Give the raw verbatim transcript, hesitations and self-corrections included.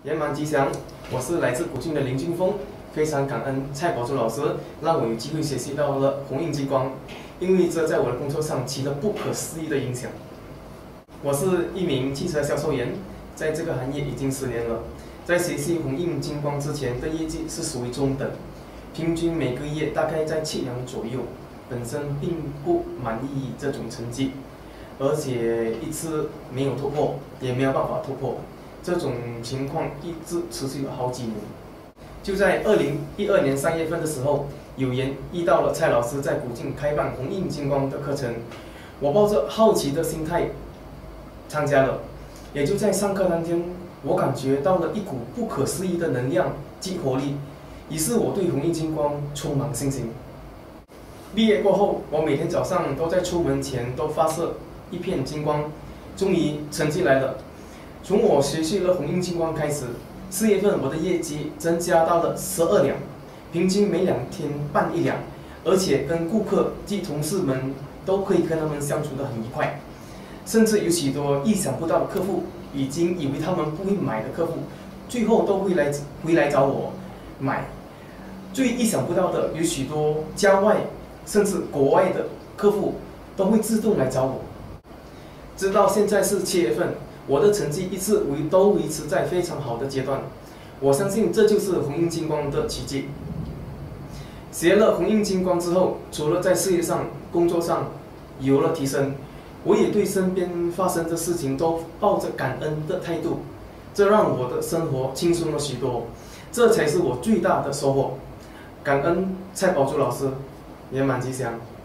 圆满吉祥，我是来自古晋的林俊峰，非常感恩蔡宝珠老师让我有机会学习到了红印激光，因为这在我的工作上起了不可思议的影响。我是一名汽车销售员，在这个行业已经十年了。在学习红印激光之前的业绩是属于中等，平均每个月大概在七两左右，本身并不满意这种成绩，而且一直没有突破，也没有办法突破。 这种情况一直持续了好几年。就在二零一二年三月份的时候，有缘遇到了蔡老师在古晋开办红印激光的课程，我抱着好奇的心态参加了。也就在上课当天，我感觉到了一股不可思议的能量及活力，于是我对红印激光充满信心。毕业过后，我每天早上都在出门前都发射一片激光，终于成绩来了。 从我学习了红印激光开始，四月份我的业绩增加到了十二两，平均每两天办一两，而且跟顾客及同事们都可以跟他们相处得很愉快，甚至有许多意想不到的客户，已经以为他们不会买的客户，最后都会来回来找我买。最意想不到的，有许多郊外甚至国外的客户都会自动来找我。直到现在是七月份。 我的成绩一直维都维持在非常好的阶段，我相信这就是红印激光的奇迹。学了红印激光之后，除了在事业上、工作上有了提升，我也对身边发生的事情都抱着感恩的态度，这让我的生活轻松了许多，这才是我最大的收获。感恩蔡宝珠老师，圆满吉祥。